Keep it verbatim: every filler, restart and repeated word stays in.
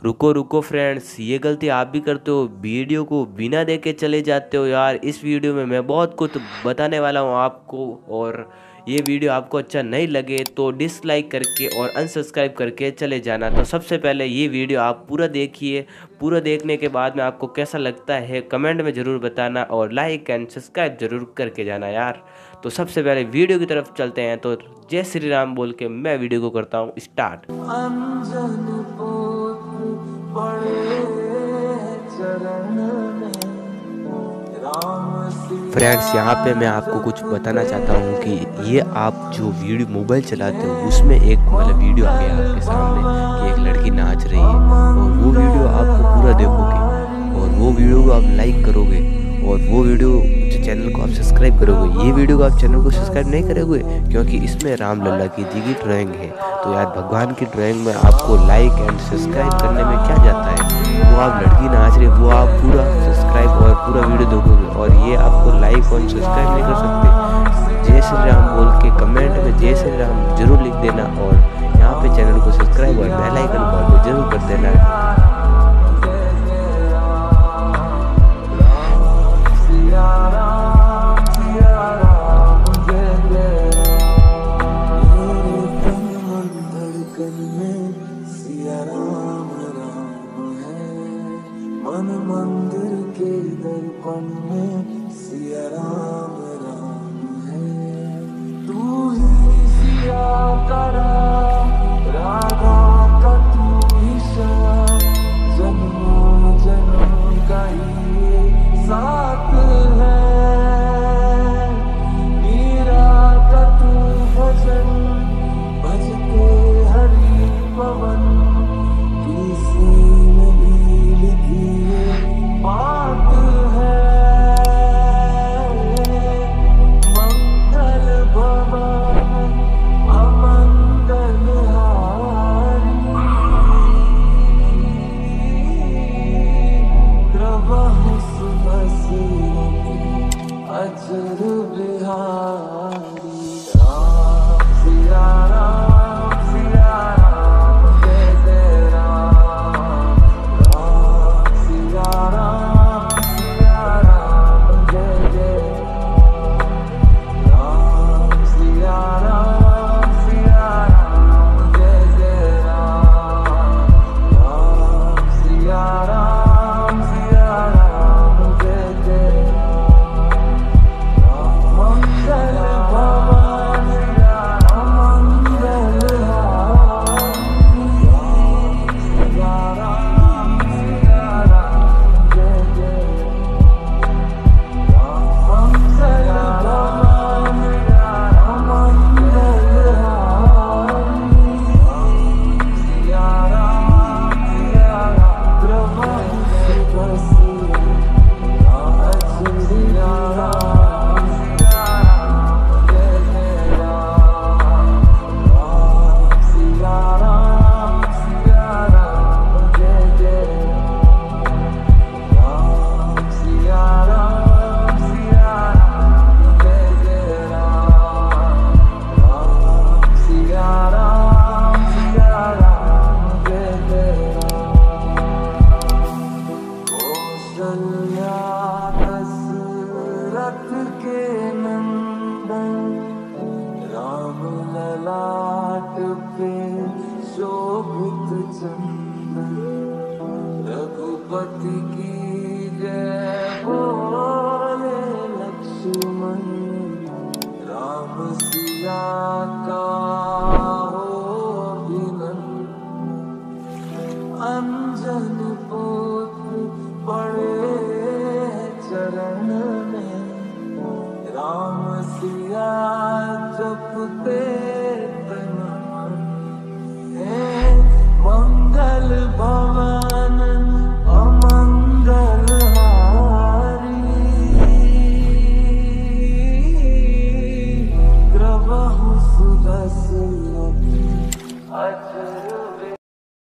रुको रुको फ्रेंड्स, ये गलती आप भी करते हो, वीडियो को बिना देखे चले जाते हो यार। इस वीडियो में मैं बहुत कुछ बताने वाला हूँ आपको, और ये वीडियो आपको अच्छा नहीं लगे तो डिसलाइक करके और अनसब्सक्राइब करके चले जाना। तो सबसे पहले ये वीडियो आप पूरा देखिए। पूरा देखने के बाद में आपको कैसा लगता है कमेंट में ज़रूर बताना, और लाइक एंड सब्सक्राइब जरूर करके जाना यार। तो सबसे पहले वीडियो की तरफ चलते हैं। तो जय श्री राम बोल के मैं वीडियो को करता हूँ स्टार्ट। फ्रेंड्स, यहाँ पे मैं आपको कुछ बताना चाहता हूँ कि ये आप जो वीडियो मोबाइल चलाते हो उसमें एक मतलब वीडियो आ गया आपके सामने कि एक लड़की नाच रही है, और वो वीडियो आपको पूरा देखोगे और वो वीडियो को आप लाइक करोगे, और वो वीडियो चैनल को आप सब्सक्राइब करोगे। ये वीडियो को आप चैनल को सब्सक्राइब नहीं करोगे क्योंकि इसमें राम लल्ला की जी की ड्राइंग है। तो यार भगवान की ड्राइंग में आपको लाइक एंड सब्सक्राइब करने में क्या जाता है। वो आप लड़की नाच रही वो आप पूरा सब्सक्राइब और पूरा वीडियो देखोगे, और ये आपको लाइक और सब्सक्राइब नहीं कर सकते। जय श्री राम बोल के कमेंट में जय श्री राम जरूर लिख देना, और यहाँ पे चैनल को सब्सक्राइब और बेल आइकन को जरूर कर देना। मन मंदिर के दर्पण में सिया राम राम है। तू ही सिया का राम, राधा का तू ही श्याम, जन्मों जन्म का ये साथ है। मीरा का तू भजन भजते हरि पवन, किसी ने भी लिखी बात है। मंगल भवन अमंगल हारी, द्रवहु सुबसी अजर बिहारी। राम सिया राम सिया राम जय जय राम, राम सिया राम सिया राम जय जय राम, सिया राम सिया राम जय जय राम, राम सिया राम सिया राम जय जय राम। मंगल भवन अमंगल हारी, सिया राम सिया राम जय जय राम। मंगल भवन अमंगल हारी, सिया राम सिया राम, द्रवहु सुबसी अजर राम, सिया राम जय जय राम, राम सिया राम सिया राम जय जय राम, सिया राम सिया राम जय जय राम, राम सिया राम सिया राम जय जय राम। कौशल्या दशरथ के नंदन, राम ललाट पे शोभित चंदन, रघुपति की जय बोले लक्ष्मण, राम सिया का हो अभिनंदन। अंजन पुत्र पड़े चरण में, राम सिया जपते तन मन है। मंगल भवन